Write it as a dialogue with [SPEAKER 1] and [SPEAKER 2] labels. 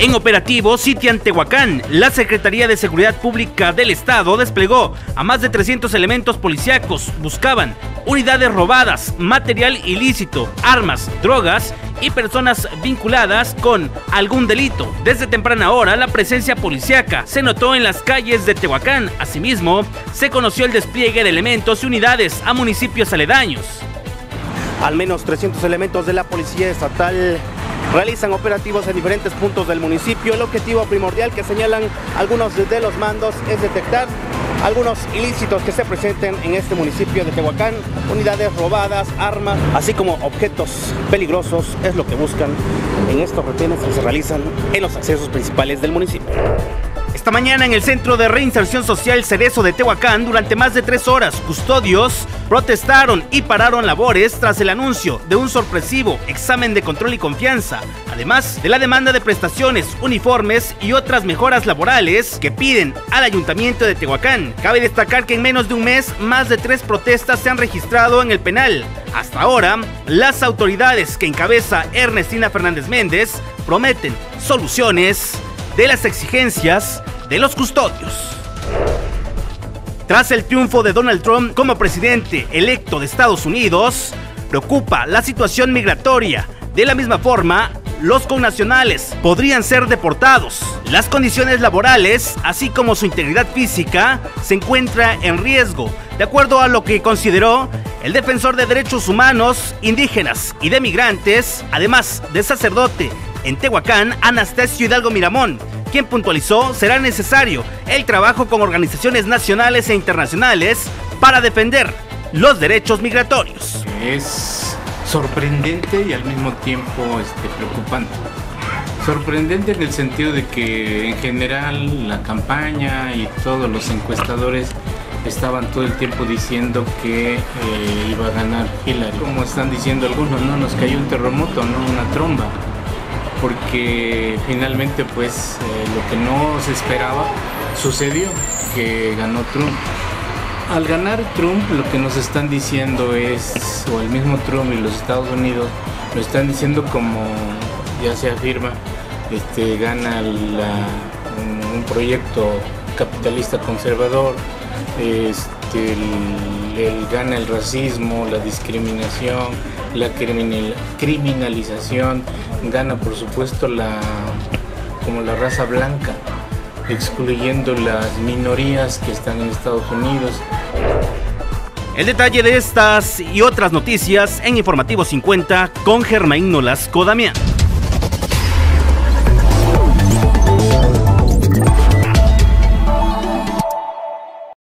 [SPEAKER 1] En operativo Sitian Tehuacán, la Secretaría de Seguridad Pública del Estado desplegó a más de 300 elementos policíacos. Buscaban unidades robadas, material ilícito, armas, drogas y personas vinculadas con algún delito. Desde temprana hora, la presencia policíaca se notó en las calles de Tehuacán. Asimismo, se conoció el despliegue de elementos y unidades a municipios aledaños.
[SPEAKER 2] Al menos 300 elementos de la Policía Estatal realizan operativos en diferentes puntos del municipio. El objetivo primordial que señalan algunos de los mandos es detectar algunos ilícitos que se presenten en este municipio de Tehuacán, unidades robadas, armas, así como objetos peligrosos, es lo que buscan en estos retenes que se realizan en los accesos principales del municipio.
[SPEAKER 1] Esta mañana en el Centro de Reinserción Social Cerezo de Tehuacán, durante más de 3 horas, custodios protestaron y pararon labores tras el anuncio de un sorpresivo examen de control y confianza, además de la demanda de prestaciones, uniformes y otras mejoras laborales que piden al Ayuntamiento de Tehuacán. Cabe destacar que en menos de un mes, más de 3 protestas se han registrado en el penal. Hasta ahora, las autoridades que encabeza Ernestina Fernández Méndez prometen soluciones de las exigencias de los custodios. Tras el triunfo de Donald Trump como presidente electo de Estados Unidos, preocupa la situación migratoria. De la misma forma, los connacionales podrían ser deportados. Las condiciones laborales, así como su integridad física, se encuentra en riesgo, de acuerdo a lo que consideró el defensor de derechos humanos, indígenas y de migrantes, además de sacerdote en Tehuacán, Anastasio Hidalgo Miramón, quien puntualizó será necesario el trabajo con organizaciones nacionales e internacionales para defender los derechos migratorios.
[SPEAKER 3] Es sorprendente y al mismo tiempo preocupante. Sorprendente en el sentido de que en general la campaña y todos los encuestadores estaban todo el tiempo diciendo que iba a ganar Hillary. Como están diciendo algunos, no nos cayó un terremoto, no una tromba, porque finalmente pues lo que no se esperaba sucedió, que ganó Trump. Al ganar Trump, lo que nos están diciendo es, o el mismo Trump y los Estados Unidos lo están diciendo como ya se afirma, gana un proyecto capitalista conservador, gana el racismo, la discriminación, la criminalización, gana por supuesto como la raza blanca, excluyendo las minorías que están en Estados Unidos.
[SPEAKER 1] El detalle de estas y otras noticias en Informativo 50 con Germain Nolasco Damián.